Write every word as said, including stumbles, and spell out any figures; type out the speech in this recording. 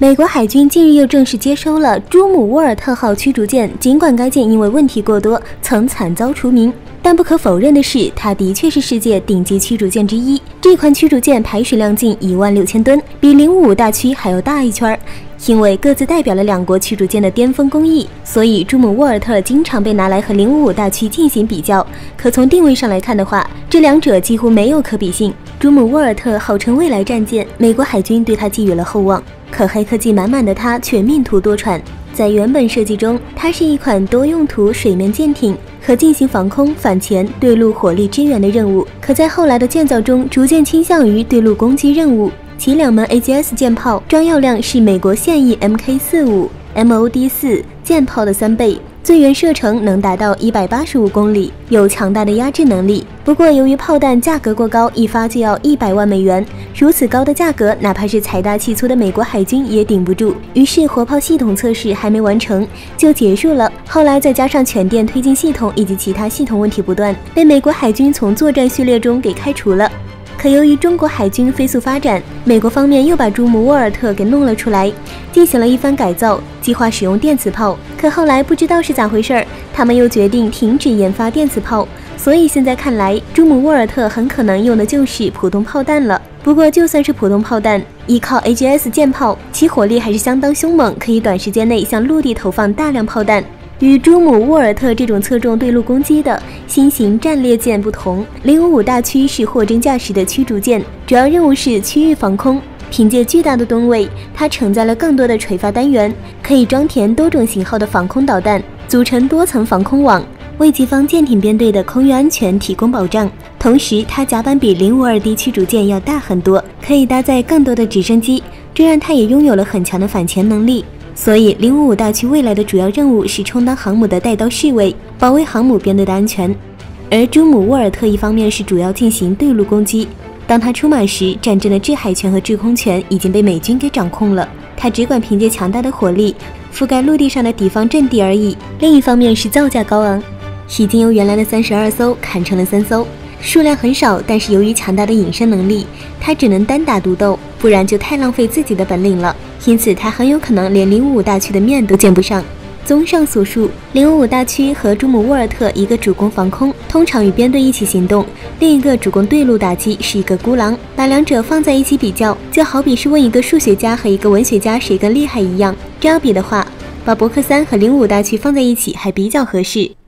美国海军近日又正式接收了朱姆沃尔特号驱逐舰，尽管该舰因为问题过多，曾惨遭除名，但不可否认的是，它的确是世界顶级驱逐舰之一。这款驱逐舰排水量近一万六千吨，比零五五大驱还要大一圈。因为各自代表了两国驱逐舰的巅峰工艺，所以朱姆沃尔特经常被拿来和零五五大驱进行比较。可从定位上来看的话，这两者几乎没有可比性。朱姆沃尔特号称未来战舰，美国海军对它寄予了厚望。可黑科技满满的它却命途多舛。在原本设计中，它是一款多用途水面舰艇，可进行防空、反潜、对陆火力支援的任务。可在后来的建造中，逐渐倾向于对陆攻击任务。其两门 A G S 舰炮装药量是美国现役 M K 四十五、M O D 四舰炮的三倍，最远射程能达到一百八十五公里，有强大的压制能力。不过，由于炮弹价格过高，一发就要一百万美元，如此高的价格，哪怕是财大气粗的美国海军也顶不住。于是，火炮系统测试还没完成就结束了。后来再加上全电推进系统以及其他系统问题不断，被美国海军从作战序列中给开除了。可由于中国海军飞速发展，美国方面又把朱姆沃尔特给弄了出来，进行了一番改造，计划使用电磁炮。可后来不知道是咋回事儿，他们又决定停止研发电磁炮，所以现在看来，朱姆沃尔特很可能用的就是普通炮弹了。不过就算是普通炮弹，依靠 A G S 舰炮，其火力还是相当凶猛，可以短时间内向陆地投放大量炮弹。与朱姆沃尔特这种侧重对陆攻击的新型战列舰不同，零五五大驱是货真价实的驱逐舰，主要任务是区域防空。凭借巨大的吨位，它承载了更多的垂发单元，可以装填多种型号的防空导弹，组成多层防空网，为己方舰艇编队的空域安全提供保障。同时，它甲板比零五二 D 驱逐舰要大很多，可以搭载更多的直升机，这让它也拥有了很强的反潜能力。所以，零五五大驱未来的主要任务是充当航母的带刀侍卫，保卫航母编队的安全。而朱姆沃尔特一方面是主要进行对陆攻击，当他出马时，战争的制海权和制空权已经被美军给掌控了，他只管凭借强大的火力覆盖陆地上的敌方阵地而已。另一方面是造价高昂，已经由原来的三十二艘砍成了三艘，数量很少，但是由于强大的隐身能力，他只能单打独斗，不然就太浪费自己的本领了。因此，他很有可能连零五五大驱的面都见不上。综上所述，零五五大驱和朱姆沃尔特一个主攻防空，通常与编队一起行动，另一个主攻对陆打击，是一个孤狼。把两者放在一起比较，就好比是问一个数学家和一个文学家谁更厉害一样。这样比的话，把伯克三和零五五大驱放在一起还比较合适。